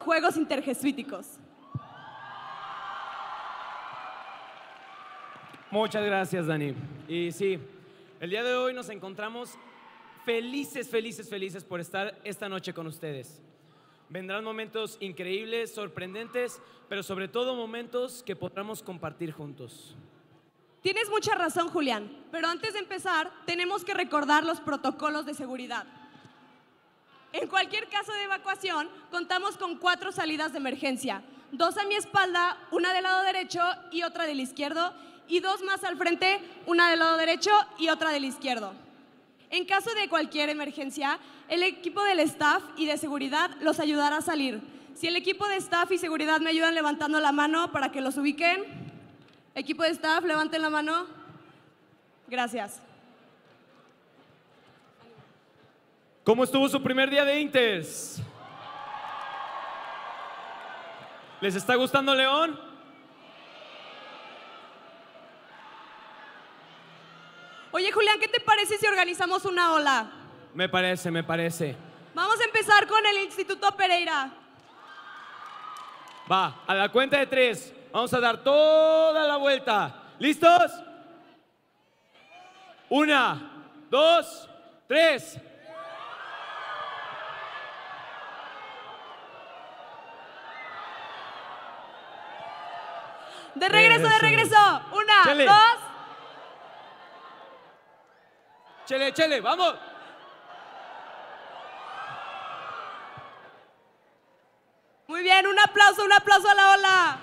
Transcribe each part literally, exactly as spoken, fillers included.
Juegos Interjesuíticos. Muchas gracias, Dani. Y sí, el día de hoy nos encontramos felices, felices, felices por estar esta noche con ustedes. Vendrán momentos increíbles, sorprendentes, pero sobre todo momentos que podamos compartir juntos. Tienes mucha razón, Julián, pero antes de empezar, tenemos que recordar los protocolos de seguridad. En cualquier caso de evacuación, contamos con cuatro salidas de emergencia. Dos a mi espalda, una del lado derecho y otra del izquierdo, y dos más al frente, una del lado derecho y otra del izquierdo. En caso de cualquier emergencia, el equipo del staff y de seguridad los ayudará a salir. Si el equipo de staff y seguridad me ayudan levantando la mano para que los ubiquen. Equipo de staff, levanten la mano. Gracias. ¿Cómo estuvo su primer día de Inters? ¿Les está gustando León? Oye, Julián, ¿qué te parece si organizamos una ola? Me parece, me parece. Vamos a empezar con el Instituto Pereira. Va, a la cuenta de tres. Vamos a dar toda la vuelta. ¿Listos? Una, dos, tres. De regreso, de regreso. Una, Chele. dos. Chele, chele, vamos. Muy bien, un aplauso, un aplauso a la ola.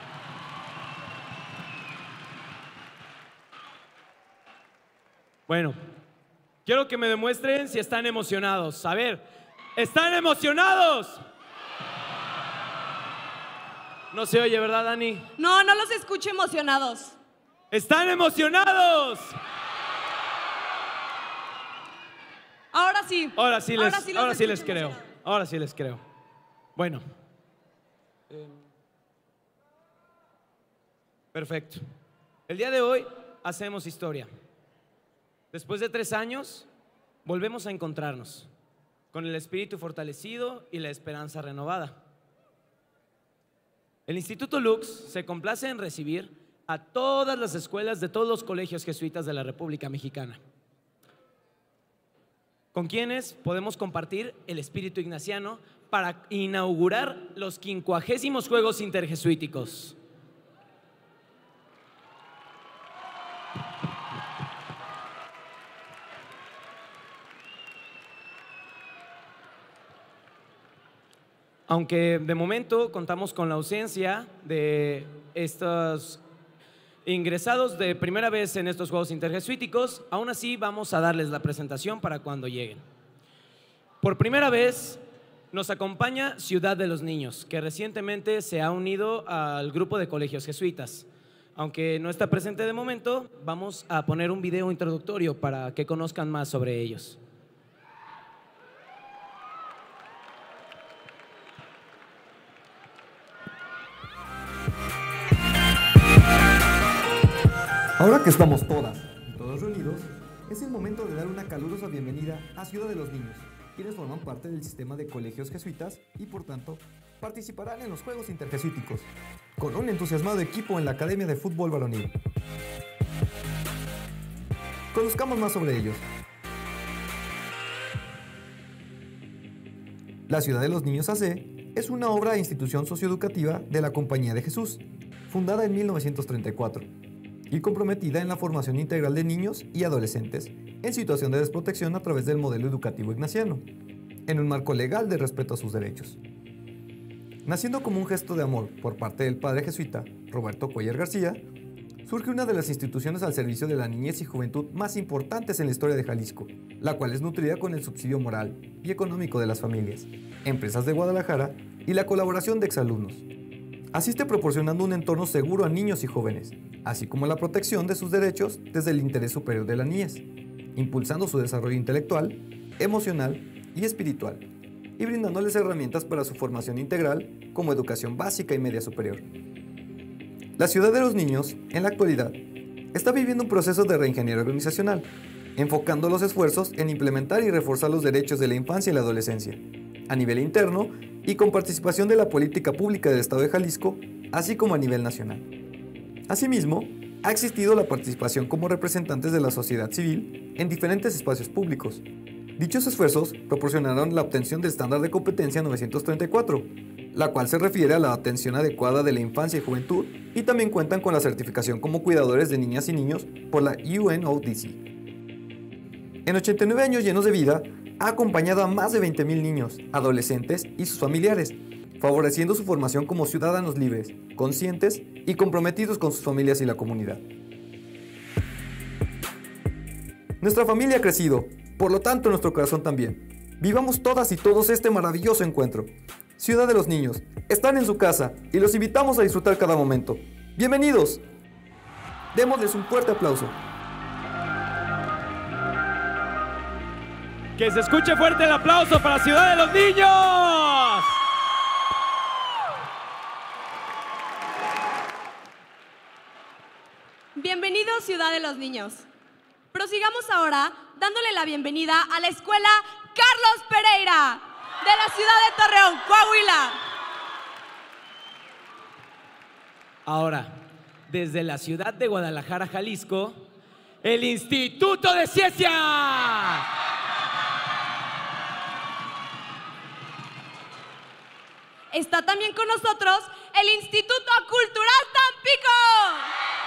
Bueno, quiero que me demuestren si están emocionados. A ver, ¿están emocionados? No se oye, ¿verdad, Dani? No, no los escucho emocionados. ¿Están emocionados? Ahora sí. Ahora sí les, Ahora sí los ahora sí les escucho creo. emocionados. Ahora sí les creo. Bueno. Perfecto. El día de hoy hacemos historia. Después de tres años, volvemos a encontrarnos con el espíritu fortalecido y la esperanza renovada. El Instituto Lux se complace en recibir a todas las escuelas de todos los colegios jesuitas de la República Mexicana, con quienes podemos compartir el espíritu ignaciano para inaugurar los quincuagésimos Juegos Interjesuíticos. Aunque de momento contamos con la ausencia de estos ingresados de primera vez en estos Juegos Interjesuíticos, aún así vamos a darles la presentación para cuando lleguen. Por primera vez nos acompaña Ciudad de los Niños, que recientemente se ha unido al grupo de colegios jesuitas. Aunque no está presente de momento, vamos a poner un video introductorio para que conozcan más sobre ellos. Ahora que estamos todas y todos reunidos, es el momento de dar una calurosa bienvenida a Ciudad de los Niños, quienes forman parte del sistema de colegios jesuitas y por tanto participarán en los Juegos Interjesuíticos, con un entusiasmado equipo en la Academia de Fútbol Varonil. Conozcamos más sobre ellos. La Ciudad de los Niños A C es una obra e institución socioeducativa de la Compañía de Jesús, fundada en mil novecientos treinta y cuatro. Y comprometida en la formación integral de niños y adolescentes en situación de desprotección a través del modelo educativo ignaciano, en un marco legal de respeto a sus derechos. Naciendo como un gesto de amor por parte del padre jesuita Roberto Cuellar García, surge una de las instituciones al servicio de la niñez y juventud más importantes en la historia de Jalisco, la cual es nutrida con el subsidio moral y económico de las familias, empresas de Guadalajara y la colaboración de exalumnos. Asiste proporcionando un entorno seguro a niños y jóvenes, así como la protección de sus derechos desde el interés superior de la niñez, impulsando su desarrollo intelectual, emocional y espiritual, y brindándoles herramientas para su formación integral como educación básica y media superior. La Ciudad de los Niños, en la actualidad, está viviendo un proceso de reingeniería organizacional, enfocando los esfuerzos en implementar y reforzar los derechos de la infancia y la adolescencia, a nivel interno y con participación de la política pública del Estado de Jalisco, así como a nivel nacional. Asimismo, ha existido la participación como representantes de la sociedad civil en diferentes espacios públicos. Dichos esfuerzos proporcionaron la obtención del estándar de competencia novecientos treinta y cuatro, la cual se refiere a la atención adecuada de la infancia y juventud, y también cuentan con la certificación como cuidadores de niñas y niños por la U N O D C. En ochenta y nueve años llenos de vida, ha acompañado a más de veinte mil niños, adolescentes y sus familiares, favoreciendo su formación como ciudadanos libres, conscientes y comprometidos con sus familias y la comunidad. Nuestra familia ha crecido, por lo tanto nuestro corazón también. Vivamos todas y todos este maravilloso encuentro. Ciudad de los Niños, están en su casa y los invitamos a disfrutar cada momento. ¡Bienvenidos! Démosles un fuerte aplauso. Que se escuche fuerte el aplauso para Ciudad de los Niños. Bienvenidos, Ciudad de los Niños. Prosigamos ahora dándole la bienvenida a la Escuela Carlos Pereira de la ciudad de Torreón, Coahuila. Ahora, desde la ciudad de Guadalajara, Jalisco, el Instituto de Ciencias. Está también con nosotros el Instituto Cultural Tampico.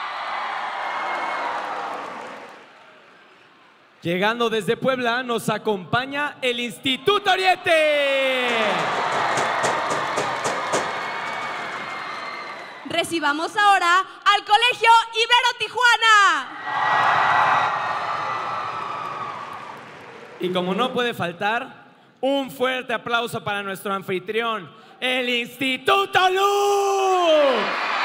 Llegando desde Puebla, nos acompaña el Instituto Oriente. Recibamos ahora al Colegio Ibero Tijuana. Y como no puede faltar, un fuerte aplauso para nuestro anfitrión, el Instituto Lux.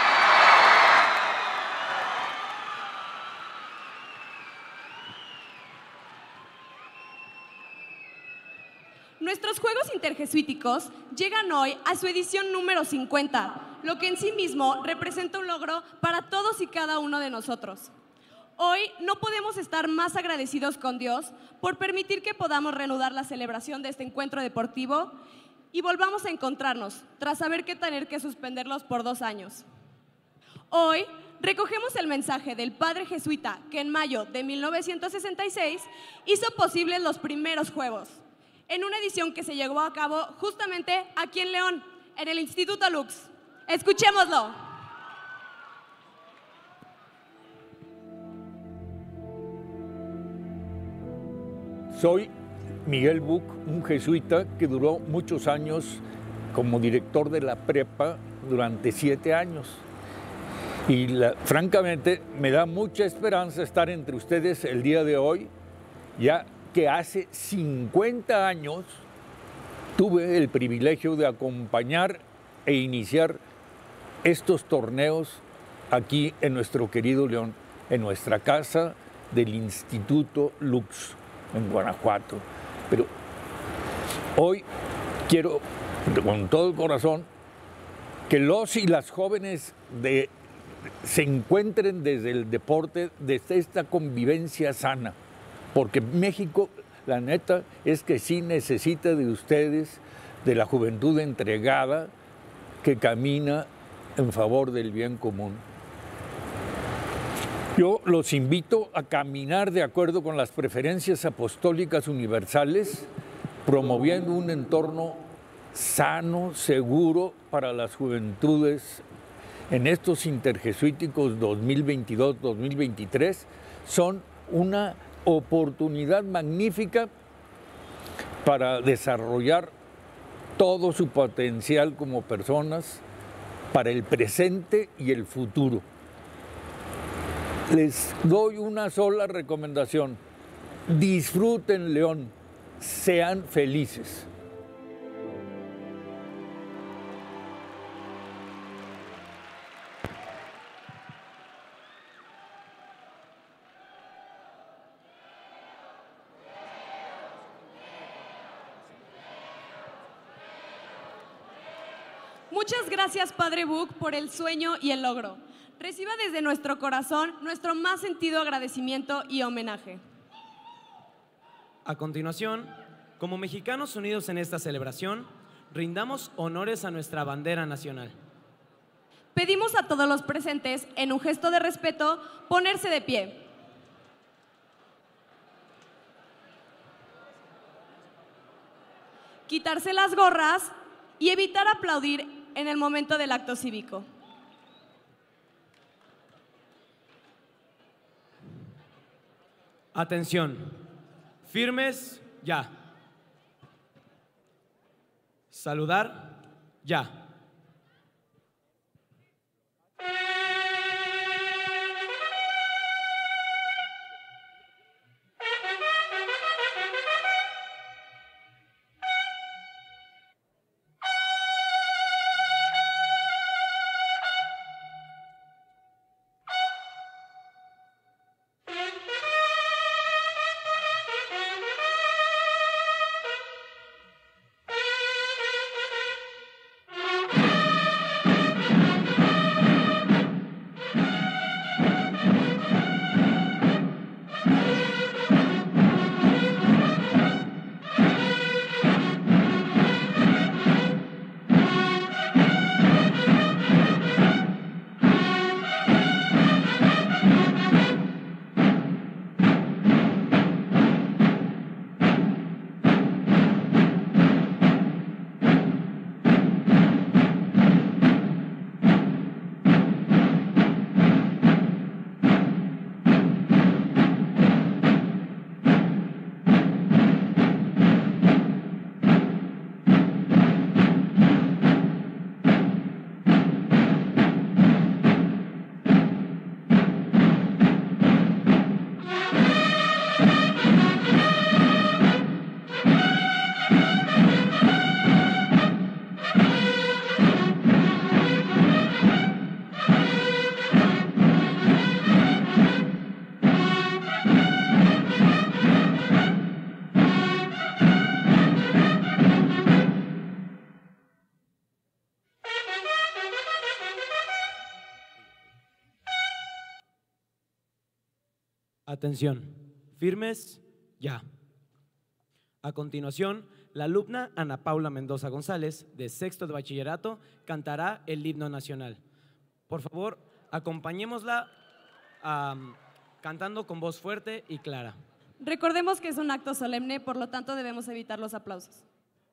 Nuestros Juegos Interjesuíticos llegan hoy a su edición número cincuenta, lo que en sí mismo representa un logro para todos y cada uno de nosotros. Hoy no podemos estar más agradecidos con Dios por permitir que podamos reanudar la celebración de este encuentro deportivo y volvamos a encontrarnos tras haber que tener que suspenderlos por dos años. Hoy recogemos el mensaje del padre jesuita que en mayo de mil novecientos sesenta y seis hizo posibles los primeros Juegos, en una edición que se llevó a cabo justamente aquí en León, en el Instituto Lux. Escuchémoslo. Soy Miguel Buc, un jesuita que duró muchos años como director de la prepa durante siete años. Y la, francamente me da mucha esperanza estar entre ustedes el día de hoy, ya que hace cincuenta años tuve el privilegio de acompañar e iniciar estos torneos aquí en nuestro querido León, en nuestra casa del Instituto Lux, en Guanajuato. Pero hoy quiero, con todo el corazón, que los y las jóvenes de, se encuentren desde el deporte, desde esta convivencia sana. Porque México, la neta, es que sí necesita de ustedes, de la juventud entregada que camina en favor del bien común. Yo los invito a caminar de acuerdo con las preferencias apostólicas universales, promoviendo un entorno sano, seguro para las juventudes. En estos interjesuíticos dos mil veintidós dos mil veintitrés son una oportunidad magnífica para desarrollar todo su potencial como personas para el presente y el futuro. Les doy una sola recomendación: disfruten León, sean felices. Muchas gracias, Padre Buc, por el sueño y el logro. Reciba desde nuestro corazón nuestro más sentido agradecimiento y homenaje. A continuación, como mexicanos unidos en esta celebración, rindamos honores a nuestra bandera nacional. Pedimos a todos los presentes, en un gesto de respeto, ponerse de pie. Quitarse las gorras y evitar aplaudir en el momento del acto cívico. Atención. Firmes, ya. Saludar, ya. Atención, firmes, ya. A continuación, la alumna Ana Paula Mendoza González, de sexto de bachillerato, cantará el himno nacional. Por favor, acompañémosla um, cantando con voz fuerte y clara. Recordemos que es un acto solemne, por lo tanto debemos evitar los aplausos.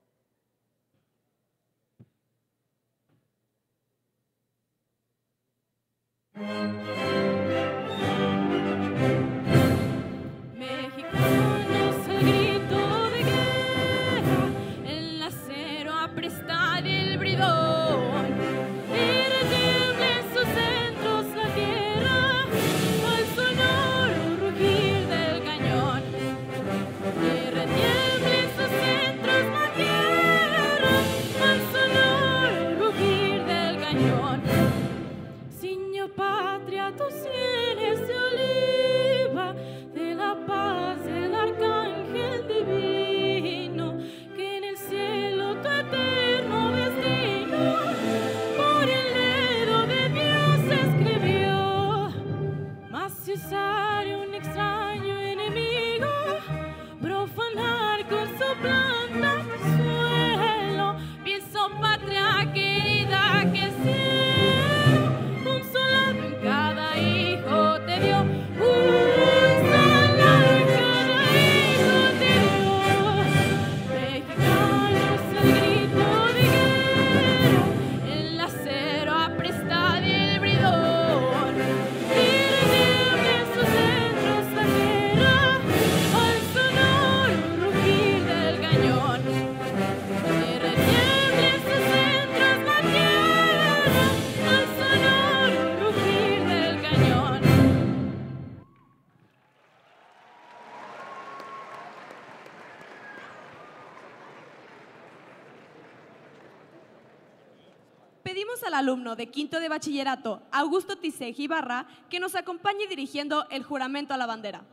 Pedimos al alumno de quinto de bachillerato, Augusto Tisej Ibarra, que nos acompañe dirigiendo el juramento a la bandera.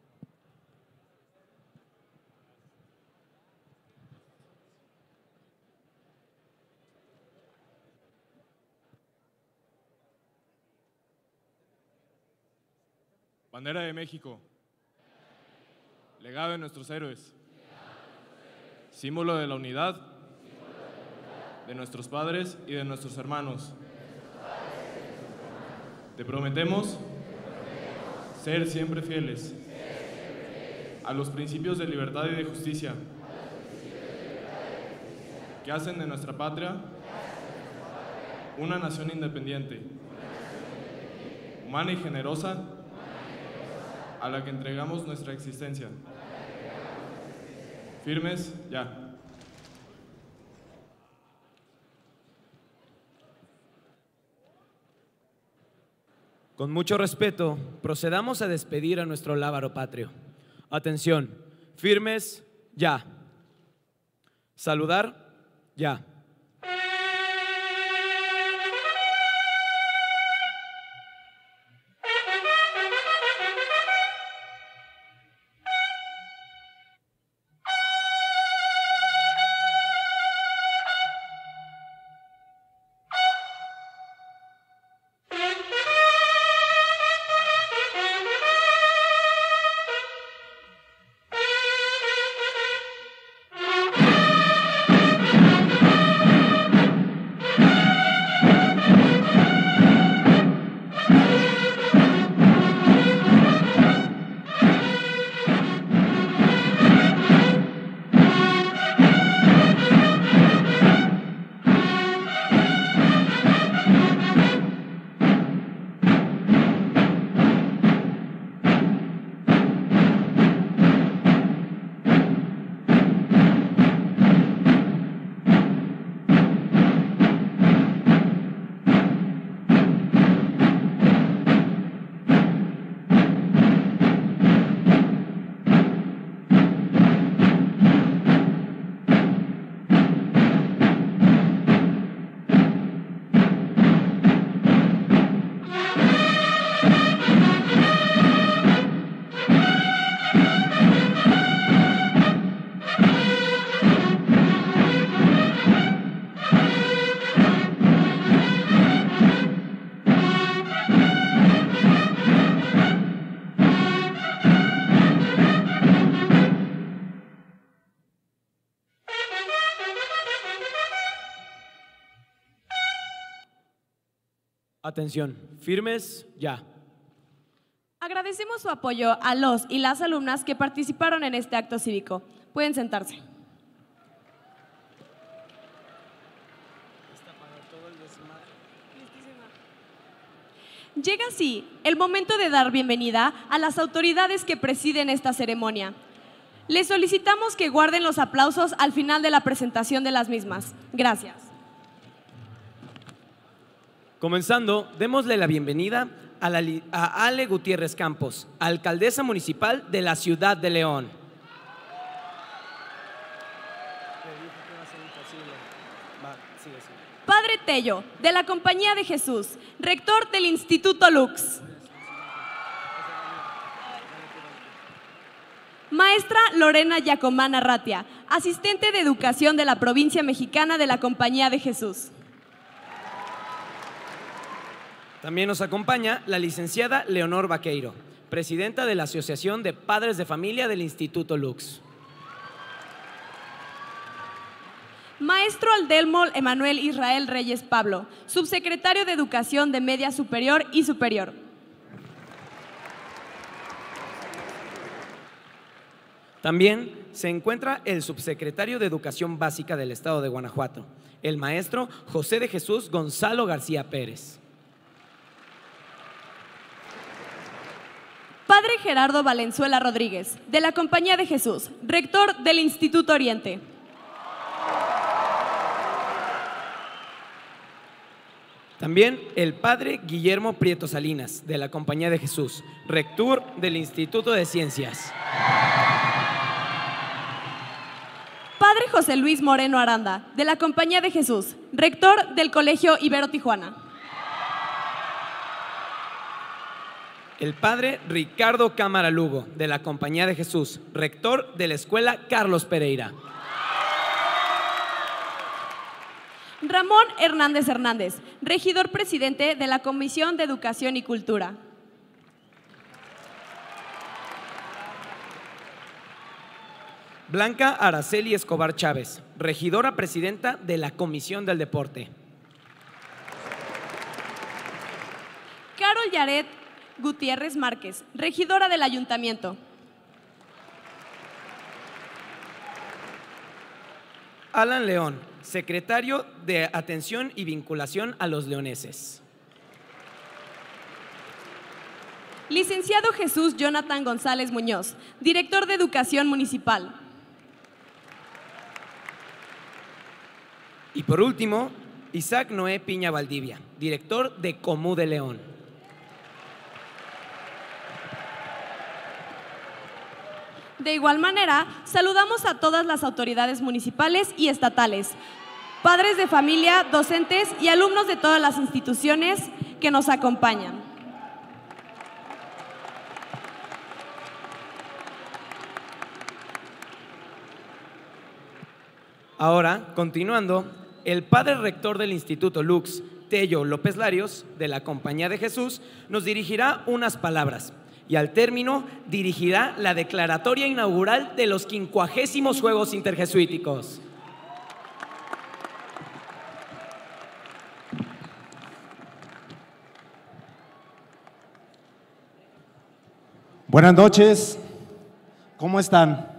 Bandera de México, legado de nuestros héroes, símbolo de la unidad de nuestros padres y de nuestros hermanos. Te prometemos ser siempre fieles a los principios de libertad y de justicia que hacen de nuestra patria una nación independiente, humana y generosa, a la que entregamos nuestra existencia. Firmes, ya. Con mucho respeto, procedamos a despedir a nuestro lábaro patrio. Atención, firmes, ya. Saludar, ya. Atención, firmes, ya. Agradecemos su apoyo a los y las alumnas que participaron en este acto cívico. Pueden sentarse. Llega así el momento de dar bienvenida a las autoridades que presiden esta ceremonia. Les solicitamos que guarden los aplausos al final de la presentación de las mismas. Gracias. Comenzando, démosle la bienvenida a, la, a Ale Gutiérrez Campos, alcaldesa municipal de la ciudad de León. Padre Tello, de la Compañía de Jesús, rector del Instituto Lux. Maestra Lorena Yacomán Arratia, asistente de educación de la provincia mexicana de la Compañía de Jesús. También nos acompaña la licenciada Leonor Vaqueiro, presidenta de la Asociación de Padres de Familia del Instituto Lux. Maestro Aldelmo Emanuel Israel Reyes Pablo, subsecretario de Educación de Media Superior y Superior. También se encuentra el subsecretario de Educación Básica del Estado de Guanajuato, el maestro José de Jesús Gonzalo García Pérez. Padre Gerardo Valenzuela Rodríguez, de la Compañía de Jesús, rector del Instituto Oriente. También el Padre Guillermo Prieto Salinas, de la Compañía de Jesús, rector del Instituto de Ciencias. Padre José Luis Moreno Aranda, de la Compañía de Jesús, rector del Colegio Ibero Tijuana. El Padre Ricardo Cámara Lugo, de la Compañía de Jesús, rector de la Escuela Carlos Pereira. Ramón Hernández Hernández, regidor presidente de la Comisión de Educación y Cultura. Blanca Araceli Escobar Chávez, regidora presidenta de la Comisión del Deporte. Carol Yaret Gutiérrez Márquez, regidora del Ayuntamiento. Alan León, secretario de Atención y Vinculación a los Leoneses. Licenciado Jesús Jonathan González Muñoz, director de Educación Municipal. Y por último, Isaac Noé Piña Valdivia, director de Comú de León. De igual manera, saludamos a todas las autoridades municipales y estatales, padres de familia, docentes y alumnos de todas las instituciones que nos acompañan. Ahora, continuando, el padre rector del Instituto Lux, Tello López Larios, de la Compañía de Jesús, nos dirigirá unas palabras y al término dirigirá la declaratoria inaugural de los quincuagésimos Juegos Interjesuíticos. Buenas noches, ¿cómo están?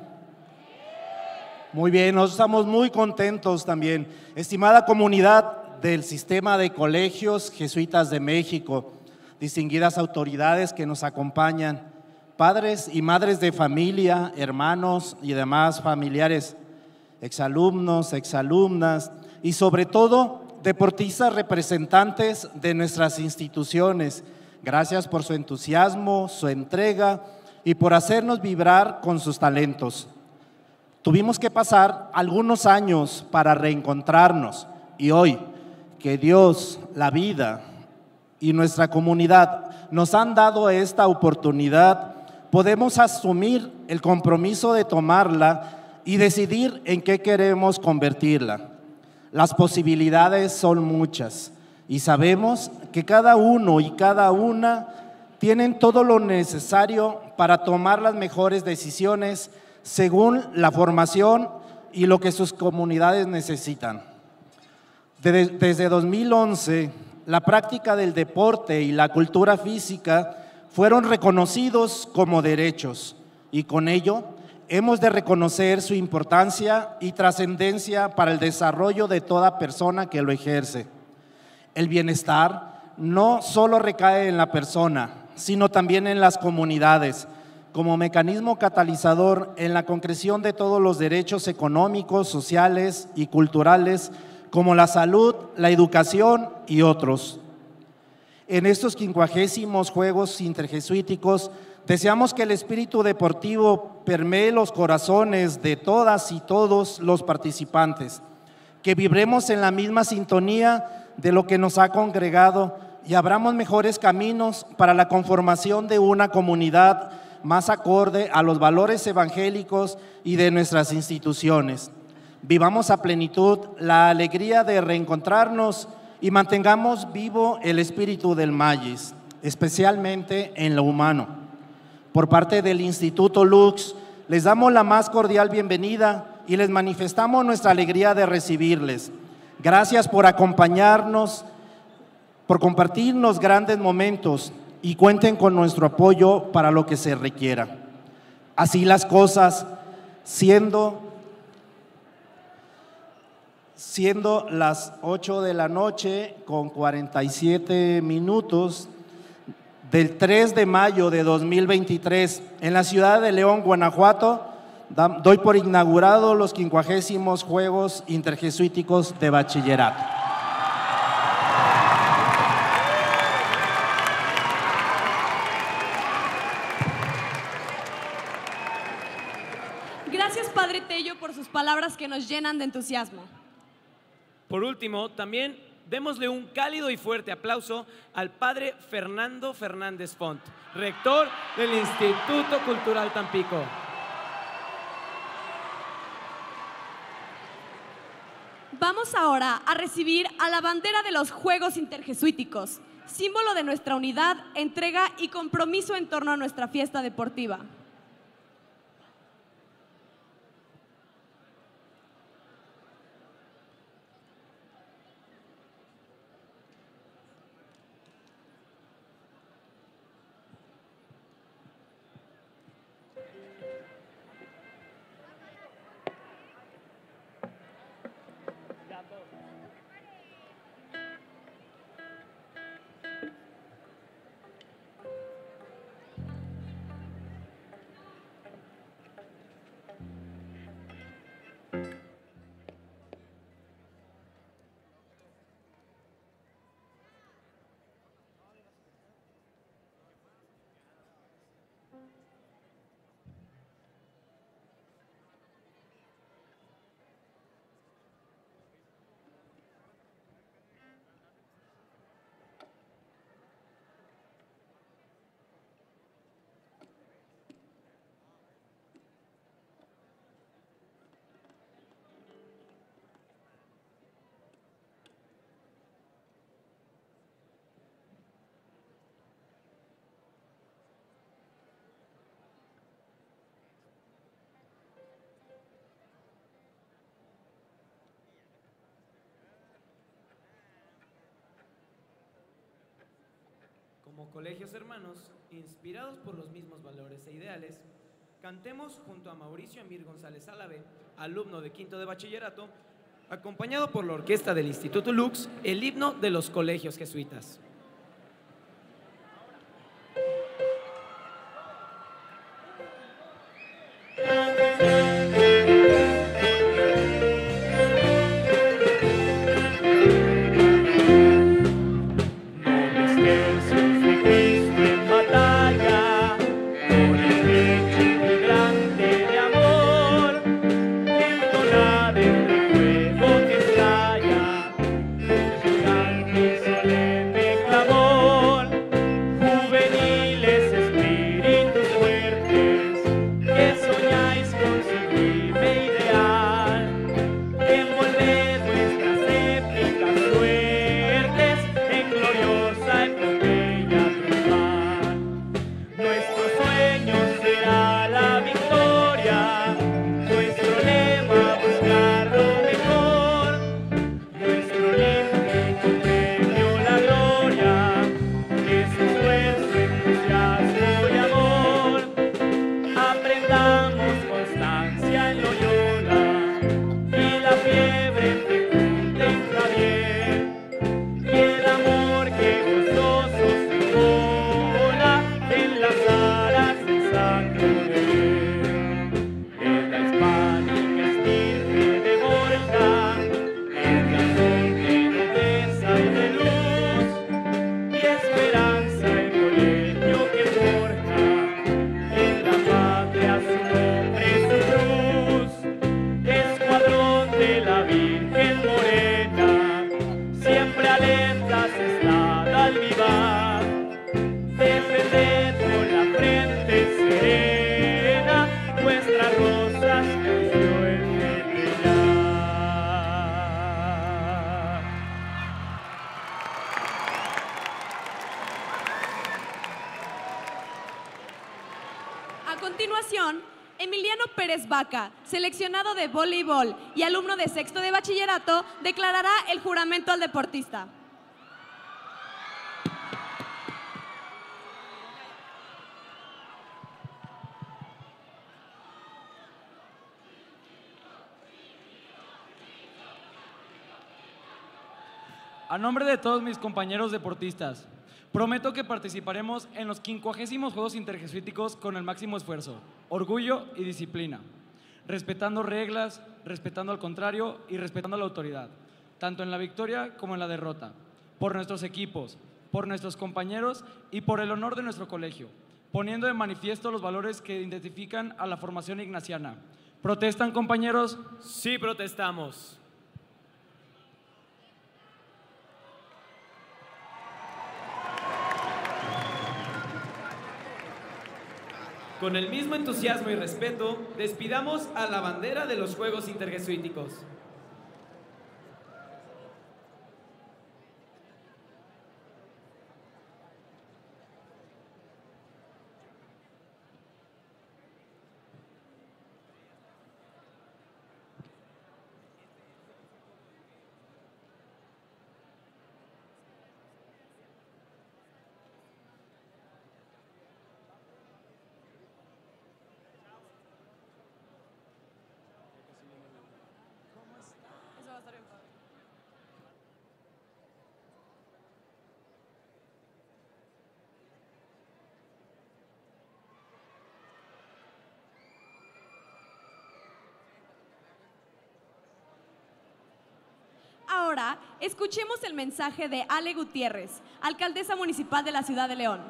Muy bien, nosotros estamos muy contentos también. Estimada comunidad del Sistema de Colegios Jesuitas de México, distinguidas autoridades que nos acompañan, padres y madres de familia, hermanos y demás familiares, exalumnos, exalumnas y sobre todo deportistas representantes de nuestras instituciones. Gracias por su entusiasmo, su entrega y por hacernos vibrar con sus talentos. Tuvimos que pasar algunos años para reencontrarnos y hoy que Dios, la vida y nuestra comunidad nos han dado esta oportunidad, podemos asumir el compromiso de tomarla y decidir en qué queremos convertirla. Las posibilidades son muchas y sabemos que cada uno y cada una tienen todo lo necesario para tomar las mejores decisiones según la formación y lo que sus comunidades necesitan. Desde dos mil once, la práctica del deporte y la cultura física fueron reconocidos como derechos y con ello hemos de reconocer su importancia y trascendencia para el desarrollo de toda persona que lo ejerce. El bienestar no solo recae en la persona, sino también en las comunidades, como mecanismo catalizador en la concreción de todos los derechos económicos, sociales y culturales, como la salud, la educación y otros. En estos quincuagésimos Juegos Interjesuíticos, deseamos que el espíritu deportivo permee los corazones de todas y todos los participantes, que vibremos en la misma sintonía de lo que nos ha congregado y abramos mejores caminos para la conformación de una comunidad más acorde a los valores evangélicos y de nuestras instituciones. Vivamos a plenitud la alegría de reencontrarnos y mantengamos vivo el espíritu del Magis, especialmente en lo humano. Por parte del Instituto Lux, les damos la más cordial bienvenida y les manifestamos nuestra alegría de recibirles. Gracias por acompañarnos, por compartirnos grandes momentos y cuenten con nuestro apoyo para lo que se requiera. Así las cosas, siendo, siendo las ocho de la noche con cuarenta y siete minutos del tres de mayo de dos mil veintitrés en la ciudad de León, Guanajuato, doy por inaugurado los quincuagésimos Juegos Interjesuíticos de Bachillerato. Gracias, Padre Tello, por sus palabras que nos llenan de entusiasmo. Por último, también démosle un cálido y fuerte aplauso al Padre Fernando Fernández Font, rector del Instituto Cultural Tampico. Vamos ahora a recibir a la bandera de los Juegos Interjesuíticos, símbolo de nuestra unidad, entrega y compromiso en torno a nuestra fiesta deportiva. como colegios hermanos, inspirados por los mismos valores e ideales, cantemos junto a Mauricio Emir González Álave, alumno de quinto de bachillerato, acompañado por la orquesta del Instituto Lux, el himno de los colegios jesuitas. Vaca, seleccionado de voleibol y alumno de sexto de bachillerato, declarará el juramento al deportista. A nombre de todos mis compañeros deportistas, prometo que participaremos en los quincuagésimos Juegos Interjesuíticos con el máximo esfuerzo, orgullo y disciplina, respetando reglas, respetando al contrario y respetando a la autoridad, tanto en la victoria como en la derrota, por nuestros equipos, por nuestros compañeros y por el honor de nuestro colegio, poniendo de manifiesto los valores que identifican a la formación ignaciana. ¿Protestan, compañeros? Sí, protestamos. Con el mismo entusiasmo y respeto, despidamos a la bandera de los Juegos Interjesuíticos. Ahora, escuchemos el mensaje de Ale Gutiérrez, alcaldesa municipal de la ciudad de León.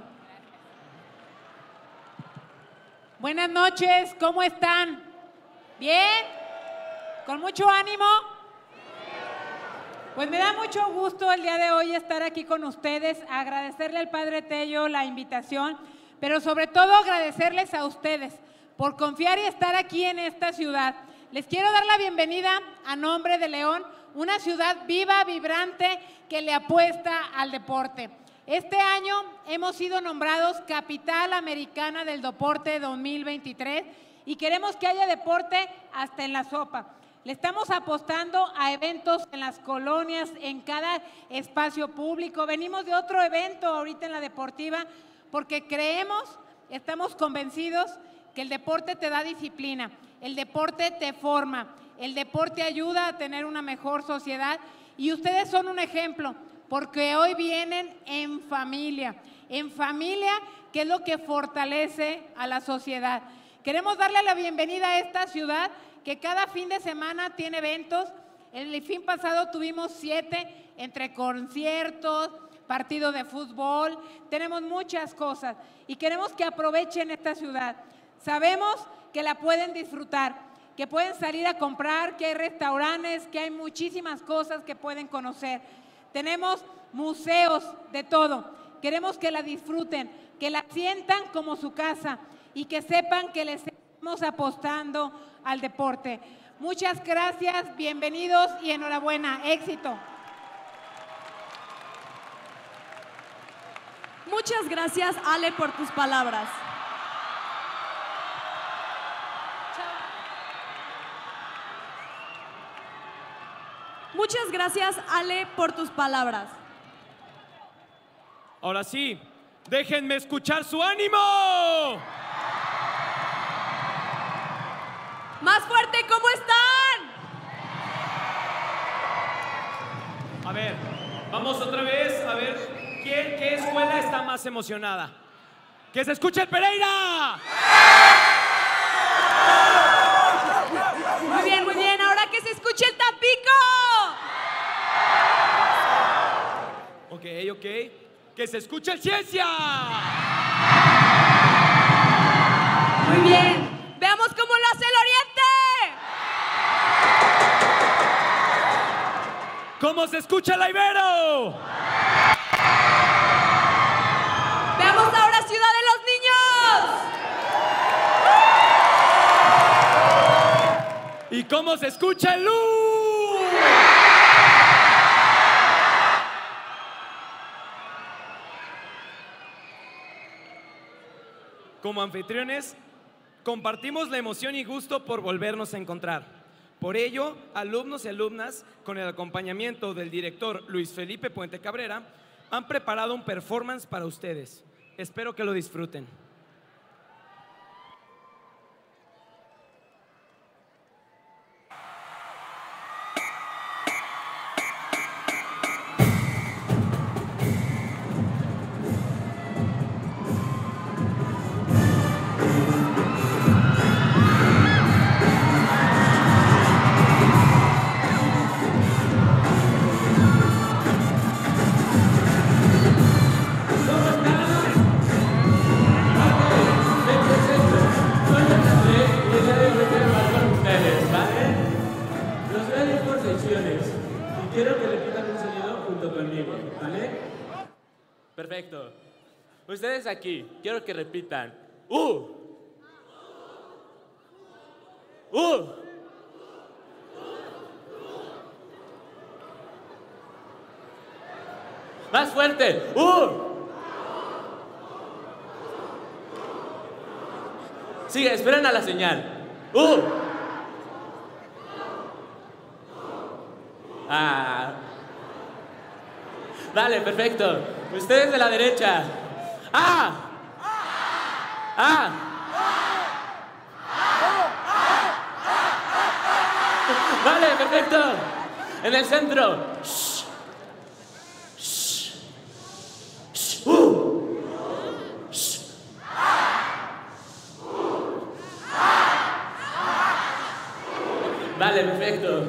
Buenas noches, ¿cómo están? ¿Bien? ¿Con mucho ánimo? Pues me da mucho gusto el día de hoy estar aquí con ustedes, agradecerle al Padre Tello la invitación, pero sobre todo agradecerles a ustedes por confiar y estar aquí en esta ciudad. Les quiero dar la bienvenida a nombre de León, una ciudad viva, vibrante, que le apuesta al deporte. Este año hemos sido nombrados Capital Americana del Deporte dos mil veintitrés y queremos que haya deporte hasta en la sopa. Le estamos apostando a eventos en las colonias, en cada espacio público. Venimos de otro evento ahorita en la deportiva porque creemos, estamos convencidos que el deporte te da disciplina, el deporte te forma, el deporte ayuda a tener una mejor sociedad y ustedes son un ejemplo porque hoy vienen en familia, en familia que es lo que fortalece a la sociedad. Queremos darle la bienvenida a esta ciudad que cada fin de semana tiene eventos. El fin pasado tuvimos siete entre conciertos, partido de fútbol, tenemos muchas cosas y queremos que aprovechen esta ciudad. Sabemos que la pueden disfrutar, que pueden salir a comprar, que hay restaurantes, que hay muchísimas cosas que pueden conocer. Tenemos museos de todo. Queremos que la disfruten, que la sientan como su casa y que sepan que les estamos apostando al deporte. Muchas gracias, bienvenidos y enhorabuena, éxito. Muchas gracias, Ale, por tus palabras. Muchas gracias, Ale, por tus palabras. Ahora sí, déjenme escuchar su ánimo. Más fuerte, ¿cómo están? A ver, vamos otra vez a ver quién, qué escuela está más emocionada. ¡Que se escuche el Pereira! Muy bien, muy bien. Ahora que se escuche el Tampico. Ok, ok. ¡Que se escuche el Ciencia! Muy bien. Veamos cómo lo hace el Oriente. ¿Cómo se escucha el Ibero? Veamos ahora Ciudad de los Niños. ¿Y cómo se escucha el L U? Como anfitriones, compartimos la emoción y gusto por volvernos a encontrar. Por ello, alumnos y alumnas, con el acompañamiento del director Luis Felipe Puente Cabrera, han preparado un performance para ustedes. Espero que lo disfruten. Perfecto. Ustedes aquí, quiero que repitan. ¡Uh! ¡Uh! ¡Más fuerte! ¡Uh! Sigue, esperen a la señal. ¡Uh! Ah. Vale, perfecto. Ustedes de la derecha. ¡Ah! ¡Ah! Vale, perfecto. En el centro. Shh. Shh. Shh. Uh. Shh. Vale, perfecto.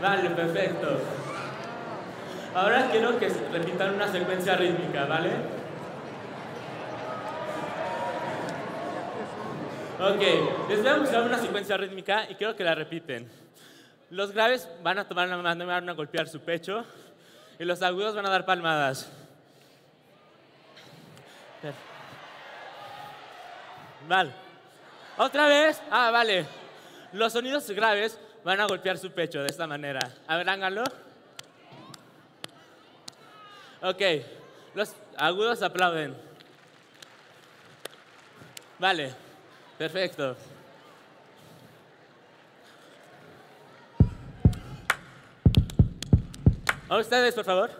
Perfecto. Ahora quiero que repitan una secuencia rítmica, ¿vale? Ok, les voy a mostrar una secuencia rítmica y quiero que la repiten. Los graves van a tomar la mano y van a golpear su pecho y los agudos van a dar palmadas. Vale. Otra vez. Ah, vale. Los sonidos graves van a golpear su pecho de esta manera. A ver, háganlo. Ok. Los agudos aplauden. Vale. Perfecto. ¿A ustedes, por favor?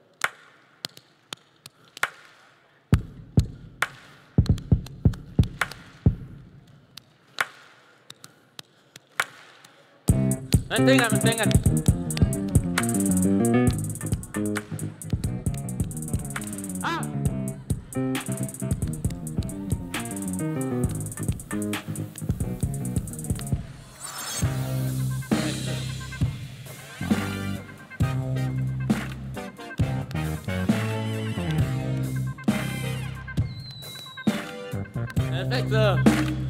Mantengan, mantengan. Ah. Perfecto.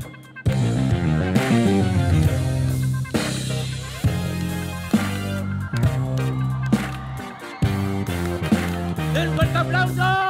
¡Den fuerte aplauso!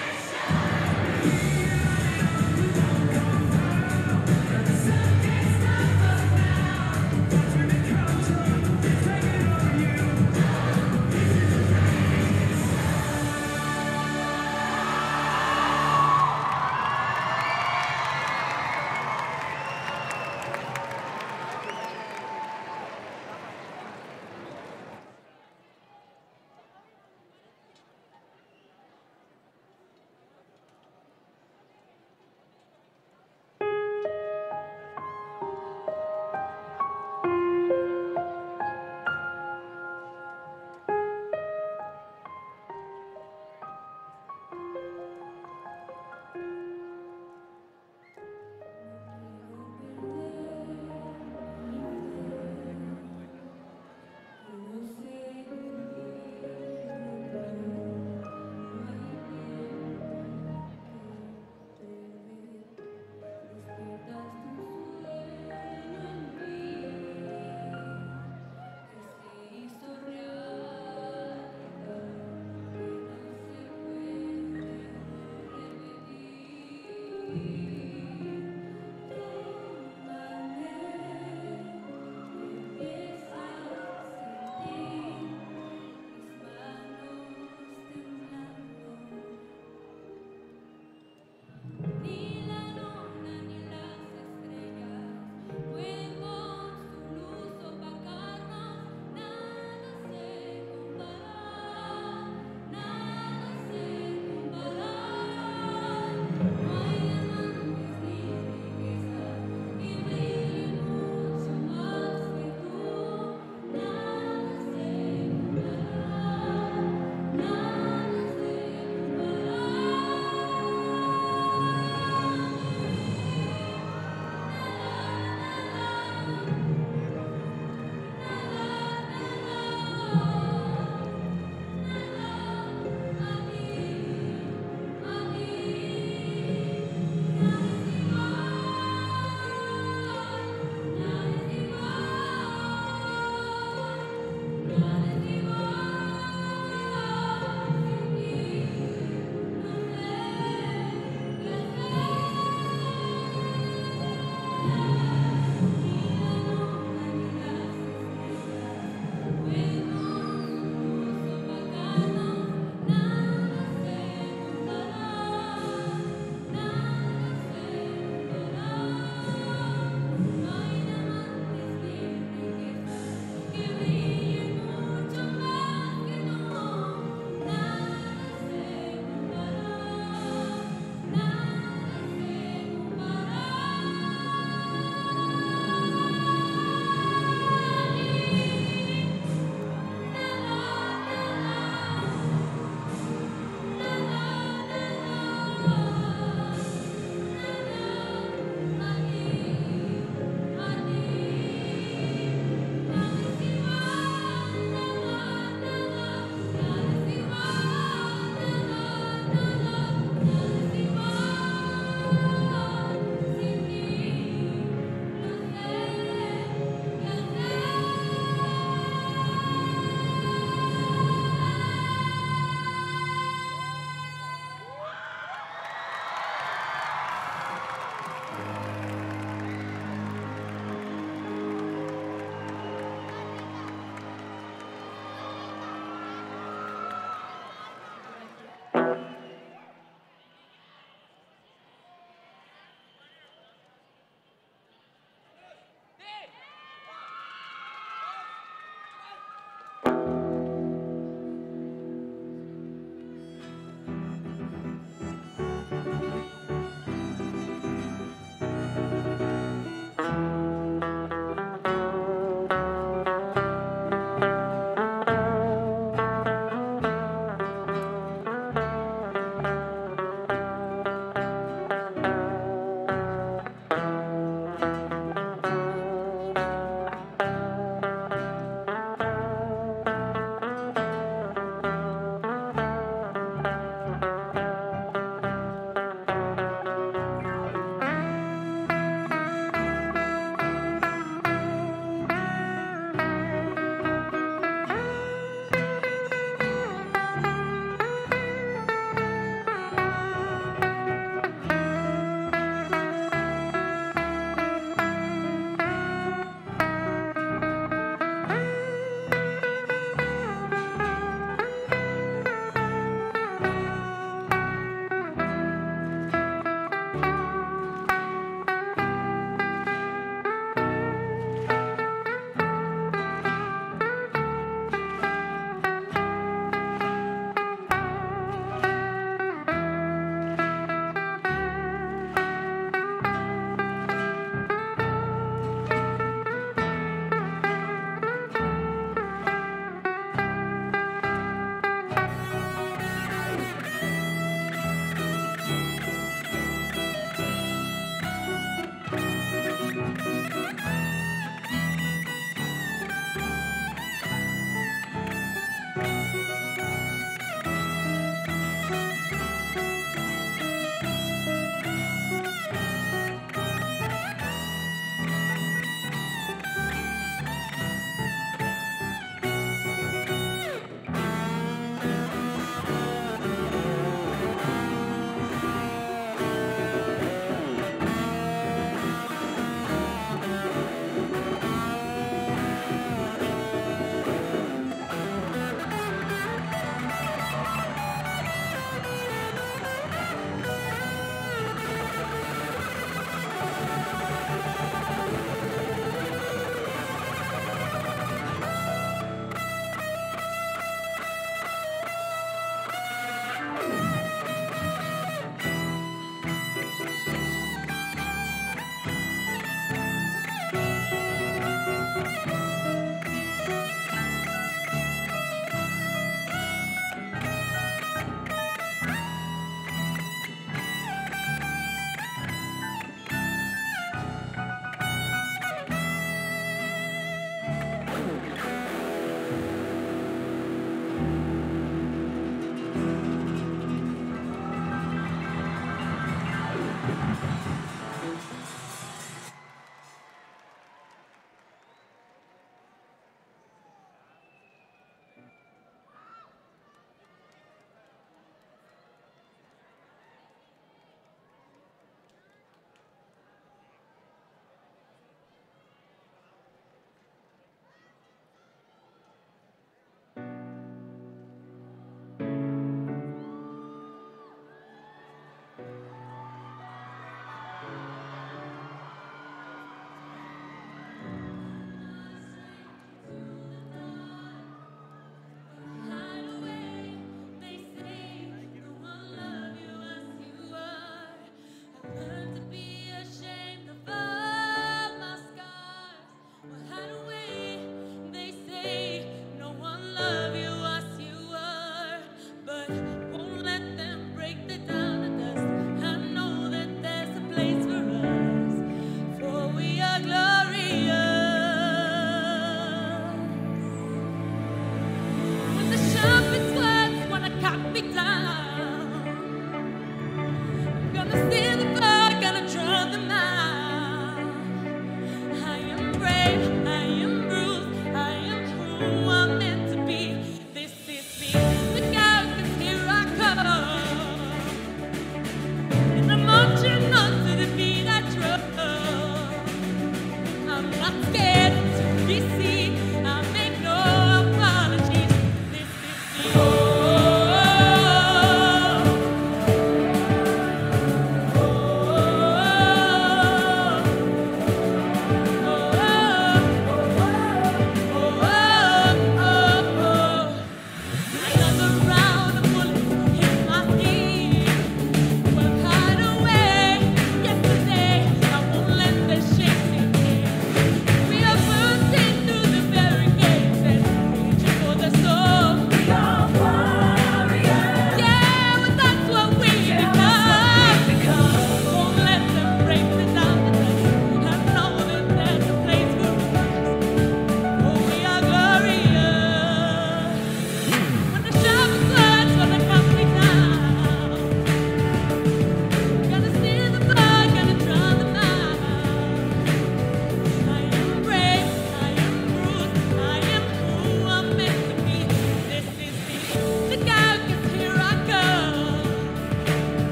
It's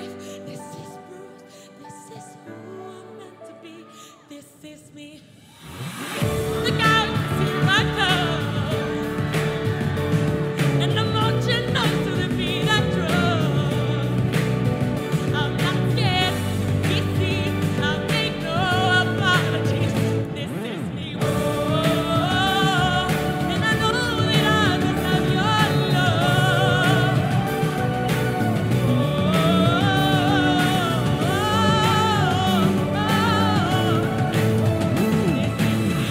life. This is Bruce. This is who I'm meant to be. This is me. Look out, see my love. And I'm marching on to the beat I drum. I'm not scared to be seen. I make no apologies. This is me. Whoa. And I know that I deserve your love. Oh, oh, oh. This is me.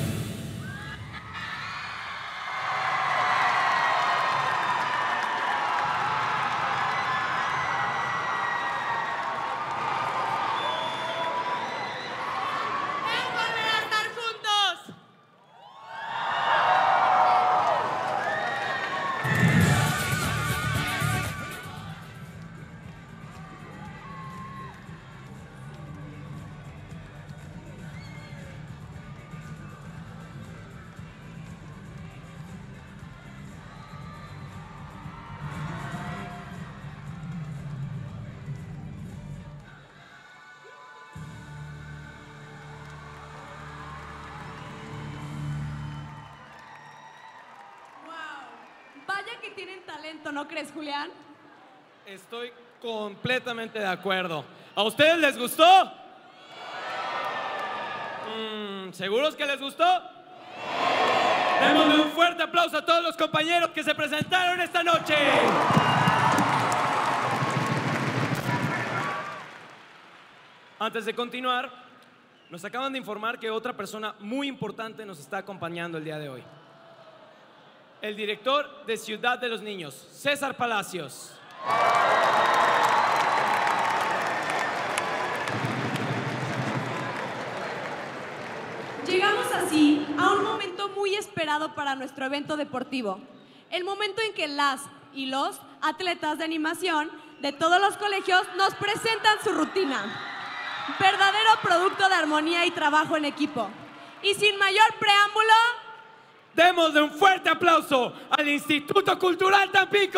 Es volver a estar juntos. Vaya que tienen talento, ¿no crees, Julián? Estoy completamente de acuerdo. ¿A ustedes les gustó? Mm, ¿Seguros que les gustó? Démosle un fuerte aplauso a todos los compañeros que se presentaron esta noche. Antes de continuar, nos acaban de informar que otra persona muy importante nos está acompañando el día de hoy. El director de Ciudad de los Niños, César Palacios. Llegamos así a un momento muy esperado para nuestro evento deportivo. El momento en que las y los atletas de animación de todos los colegios nos presentan su rutina. Verdadero producto de armonía y trabajo en equipo. Y sin mayor preámbulo, Démosle un fuerte aplauso al Instituto Cultural Tampico.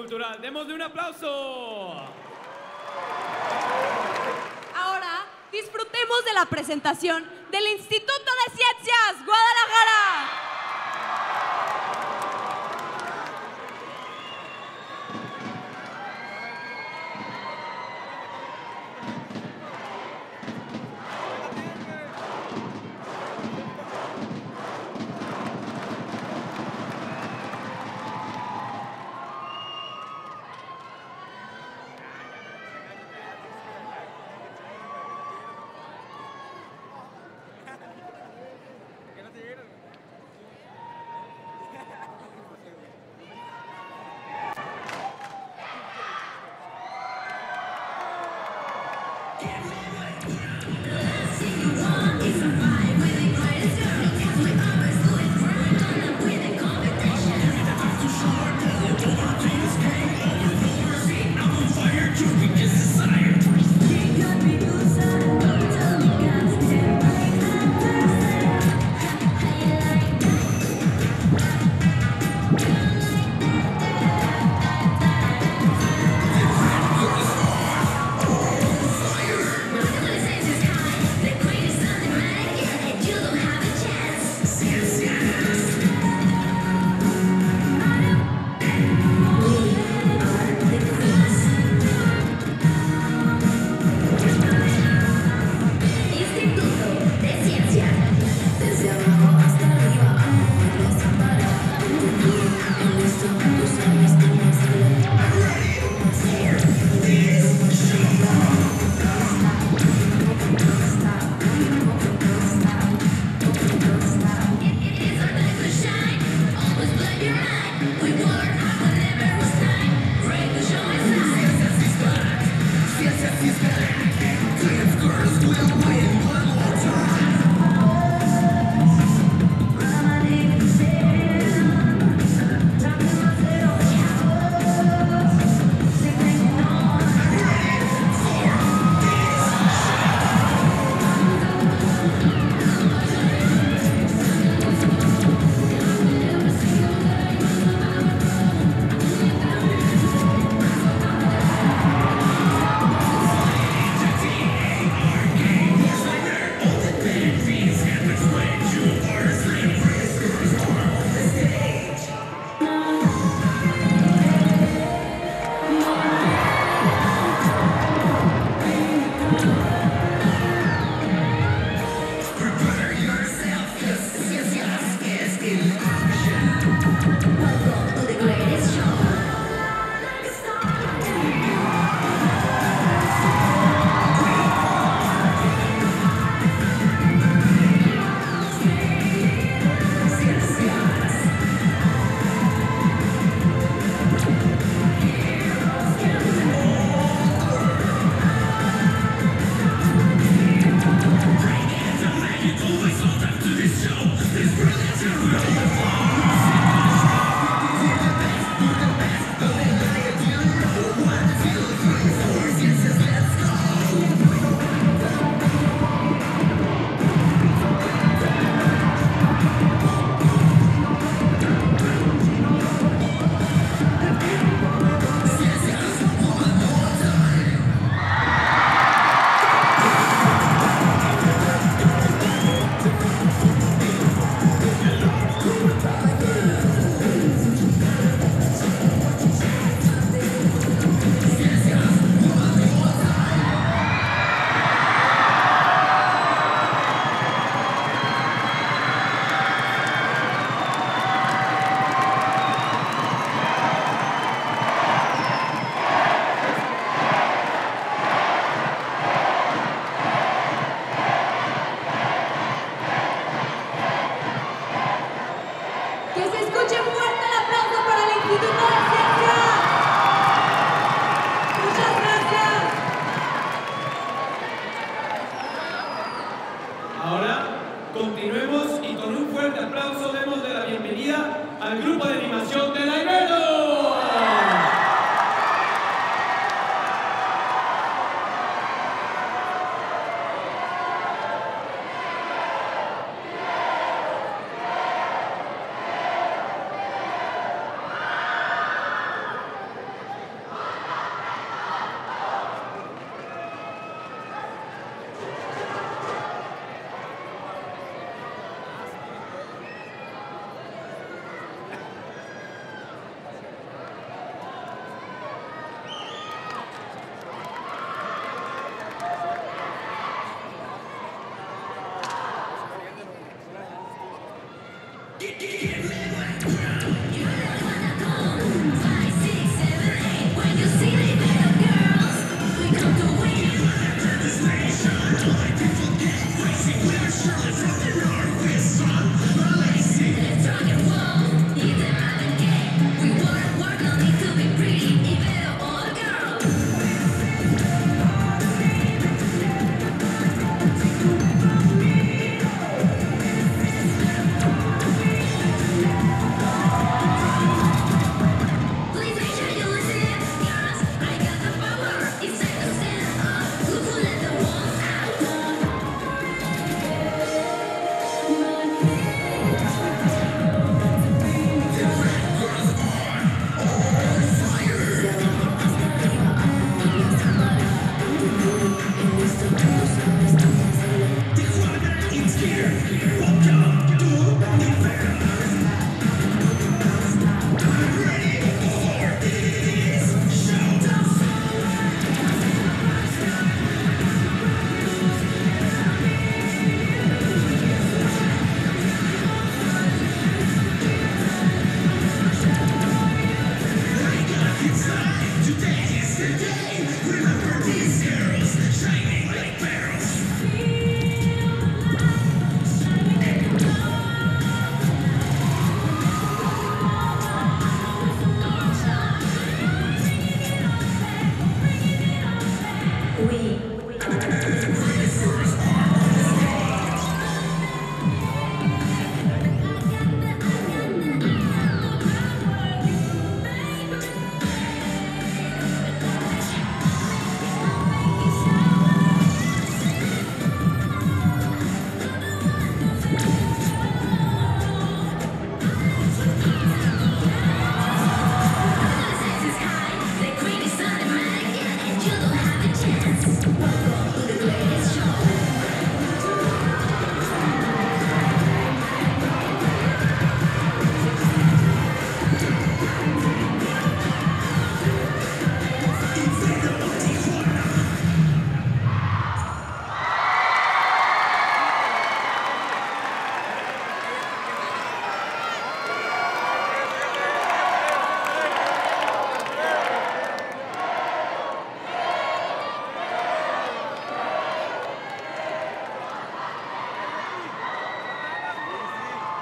cultural. ¡Démosle un aplauso! Ahora disfrutemos de la presentación del Instituto de Ciencias Guadalajara.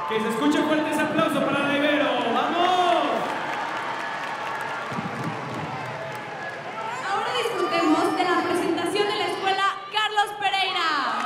Que se escuche fuerte ese aplauso para la Ibero. ¡Vamos! Ahora disfrutemos de la presentación de la escuela Carlos Pereira.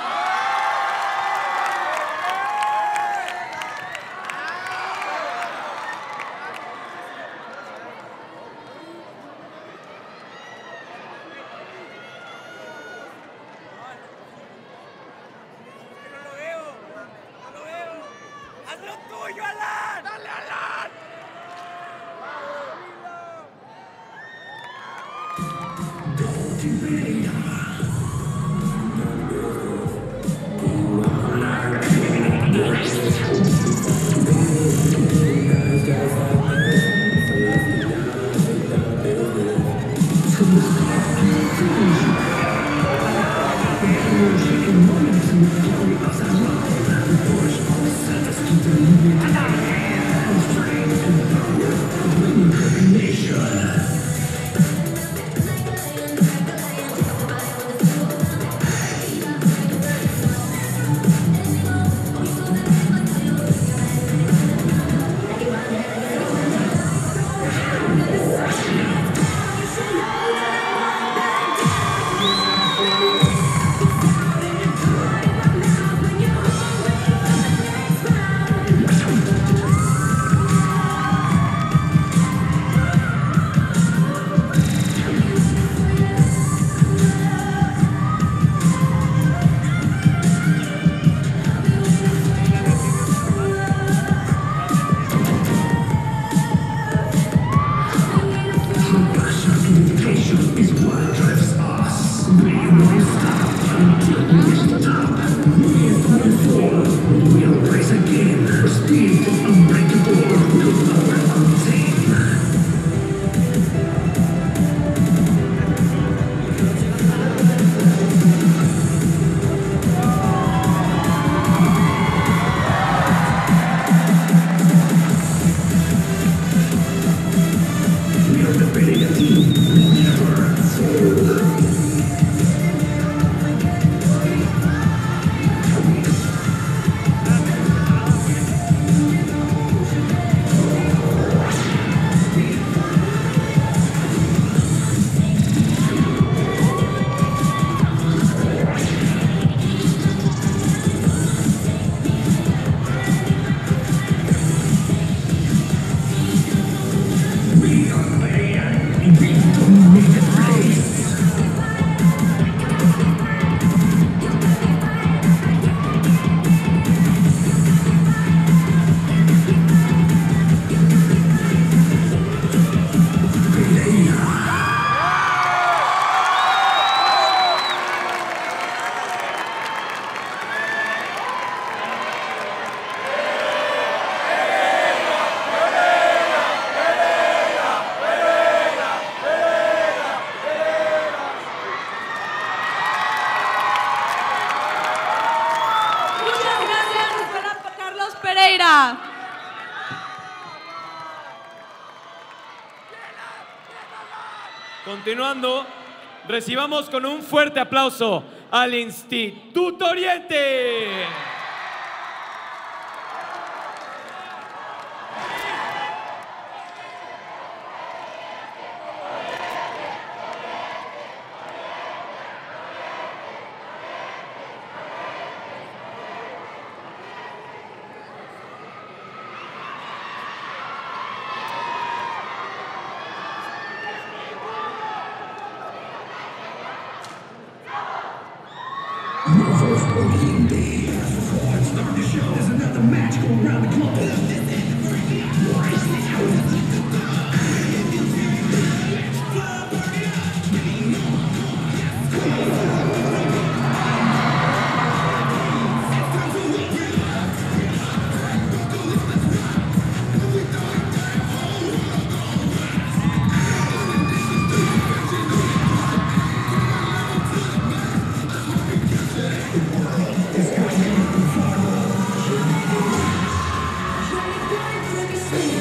Pereira. Continuando, recibamos con un fuerte aplauso al Instituto Oriente. This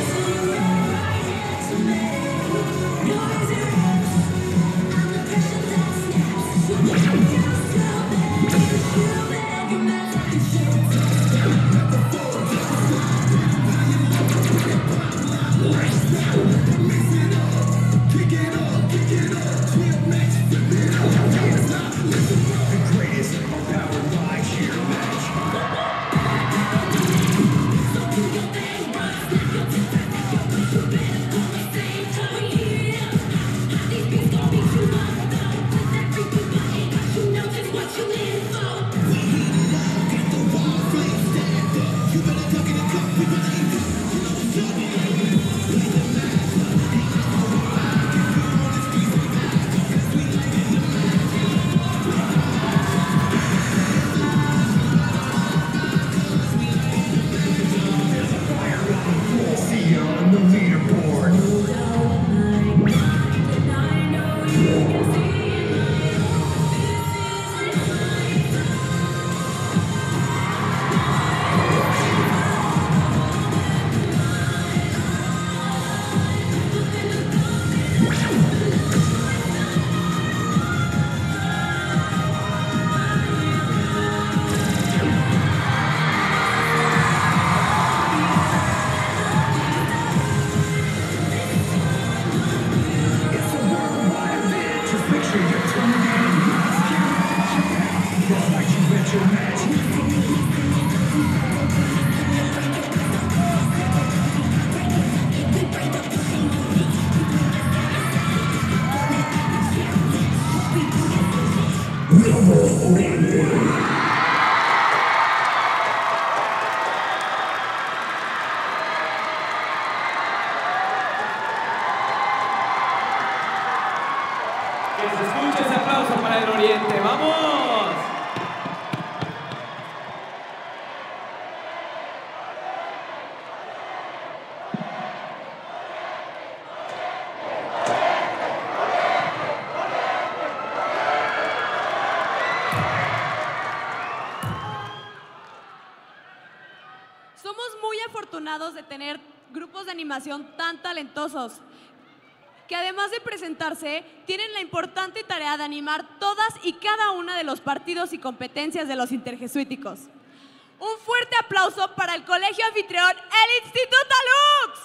Que se escuche ese aplauso para el Oriente. ¡Vamos! Somos muy afortunados de tener grupos de animación tan talentosos, que además de presentarse, tienen la importante tarea de animar todas y cada una de los partidos y competencias de los interjesuíticos. Un fuerte aplauso para el colegio anfitrión, el Instituto Lux.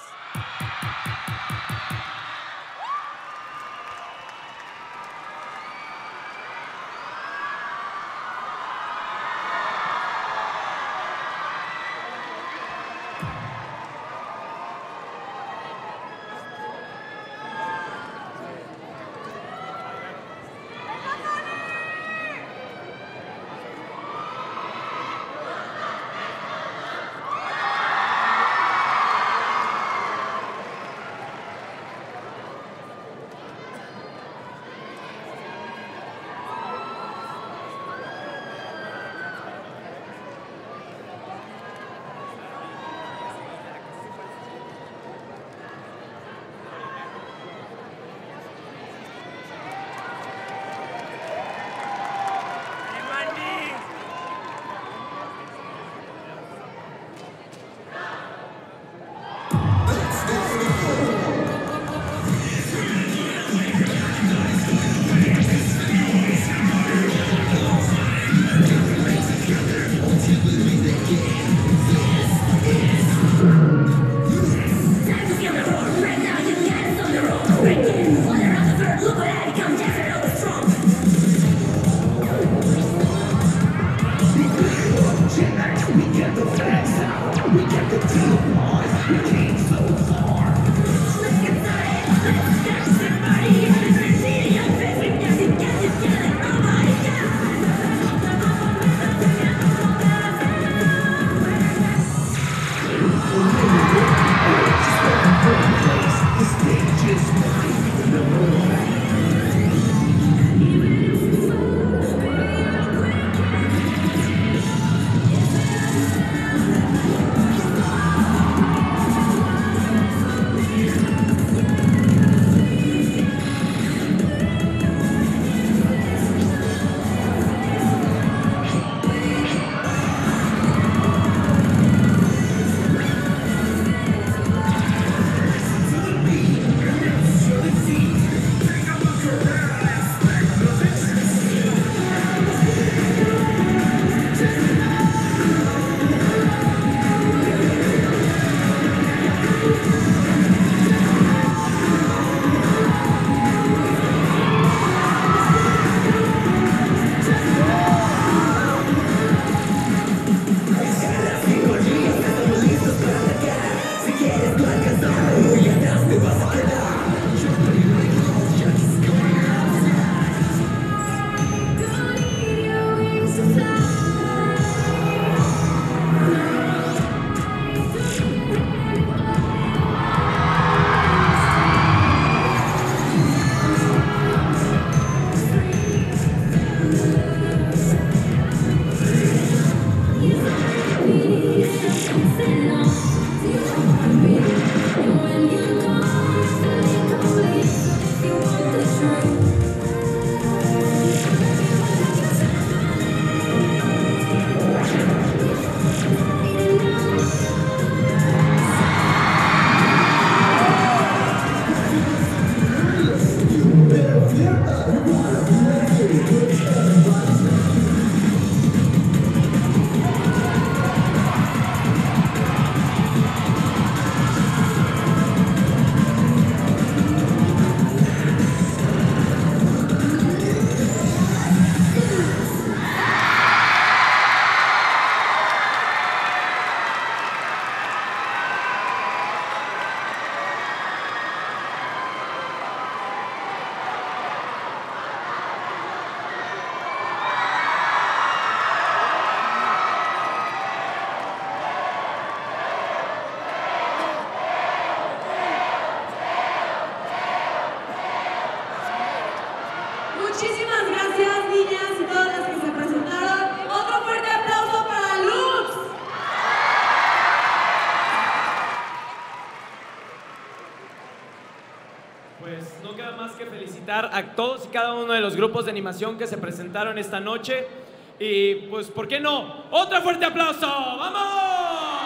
a todos y cada uno de los grupos de animación que se presentaron esta noche. Y pues, ¿por qué no? ¡Otro fuerte aplauso! ¡Vamos!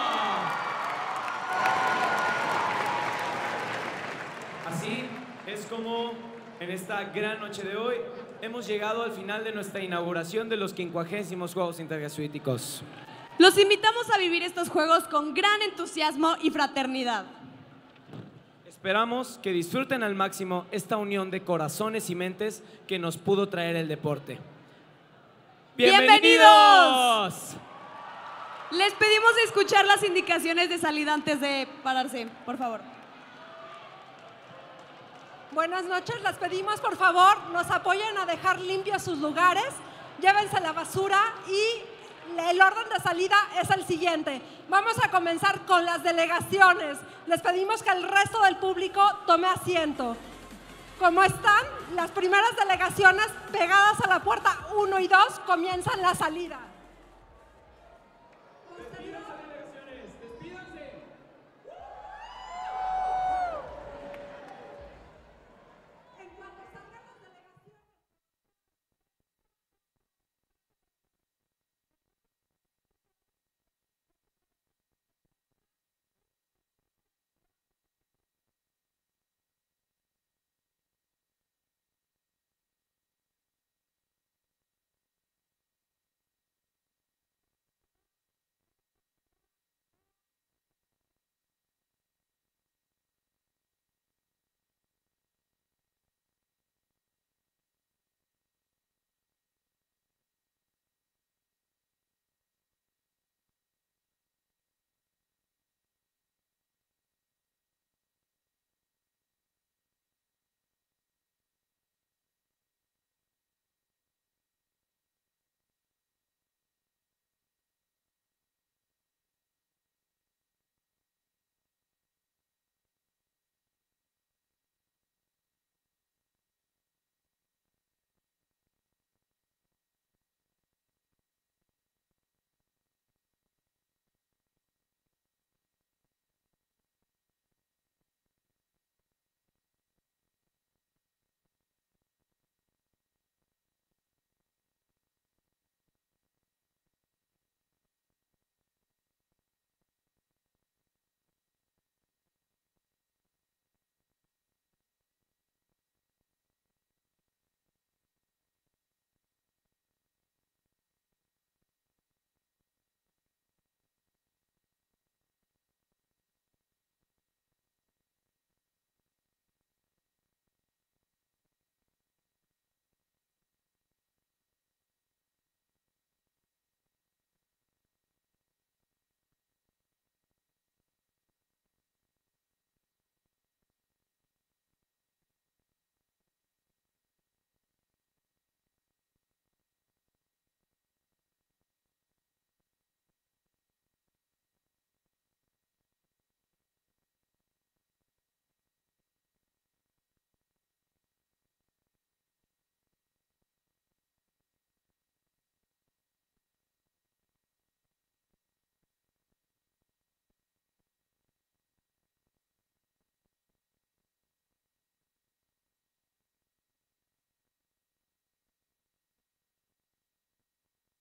Así es como en esta gran noche de hoy hemos llegado al final de nuestra inauguración de los quincuagésimos Juegos Interjesuíticos. Los invitamos a vivir estos juegos con gran entusiasmo y fraternidad. Esperamos que disfruten al máximo esta unión de corazones y mentes que nos pudo traer el deporte. ¡Bienvenidos! ¡Bienvenidos! Les pedimos escuchar las indicaciones de salida antes de pararse, por favor. Buenas noches, les pedimos por favor nos apoyen a dejar limpios sus lugares, llévense la basura y el orden de salida es el siguiente. Vamos a comenzar con las delegaciones. Les pedimos que el resto del público tome asiento. Como están, las primeras delegaciones pegadas a la puerta uno y dos comienzan la salida.